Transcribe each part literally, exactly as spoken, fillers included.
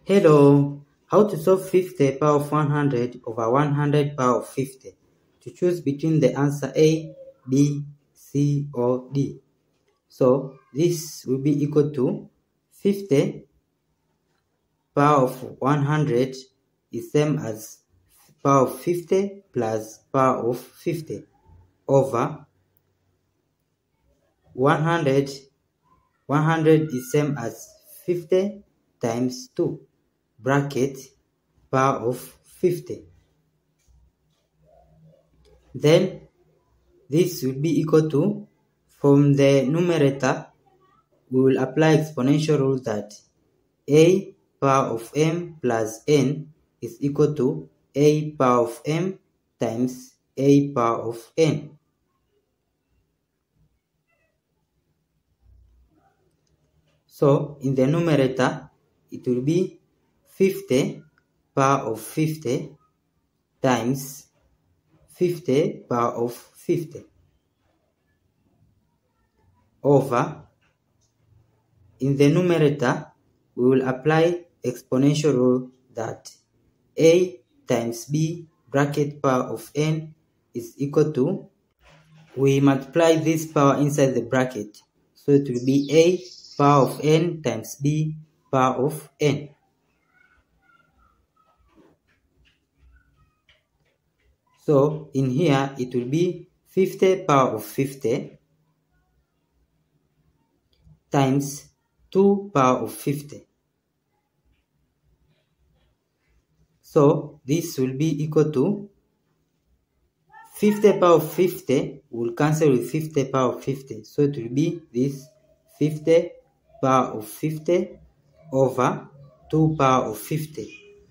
Hello, how to solve fifty power of one hundred over one hundred power of fifty. To choose between the answer A, B, C or D. So this will be equal to fifty power of one hundred is same as power of fifty plus power of fifty over one hundred. one hundred is same as fifty times two bracket power of fifty. Then this will be equal to, from the numerator we will apply exponential rule that a power of m plus n is equal to a power of m times a power of n. So in the numerator it will be fifty power of fifty times fifty power of fifty over, in the numerator we will apply exponential rule that a times b bracket power of n is equal to, we multiply this power inside the bracket, so it will be a power of n times b power of n. So in here it will be fifty power of fifty times two power of fifty. So this will be equal to fifty power of fifty will cancel with fifty power of fifty. So it will be this fifty power of fifty over two power of fifty.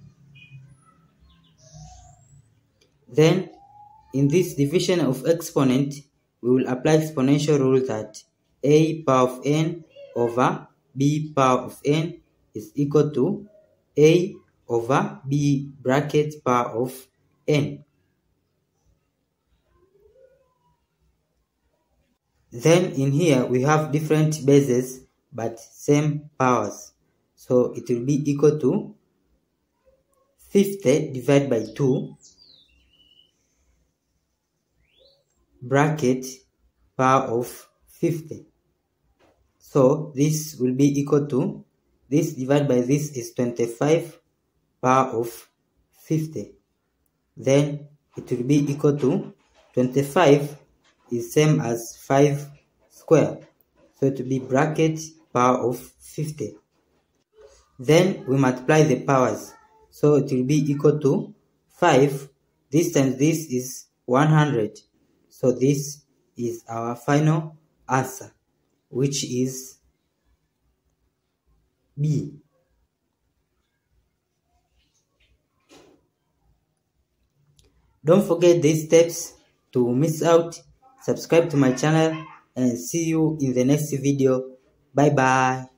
Then in this division of exponent we will apply exponential rule that a power of n over b power of n is equal to a over b bracket power of n. Then in here we have different bases but same powers, so it will be equal to fifty divided by two bracket power of fifty. So this will be equal to, this divided by this is twenty-five power of fifty. Then it will be equal to, twenty-five is same as five square, so it will be bracket power of fifty. Then we multiply the powers, so it will be equal to five, this times this is one hundred. So this is our final answer, which is B. Don't forget these steps to miss out. Subscribe to my channel and see you in the next video. Bye bye.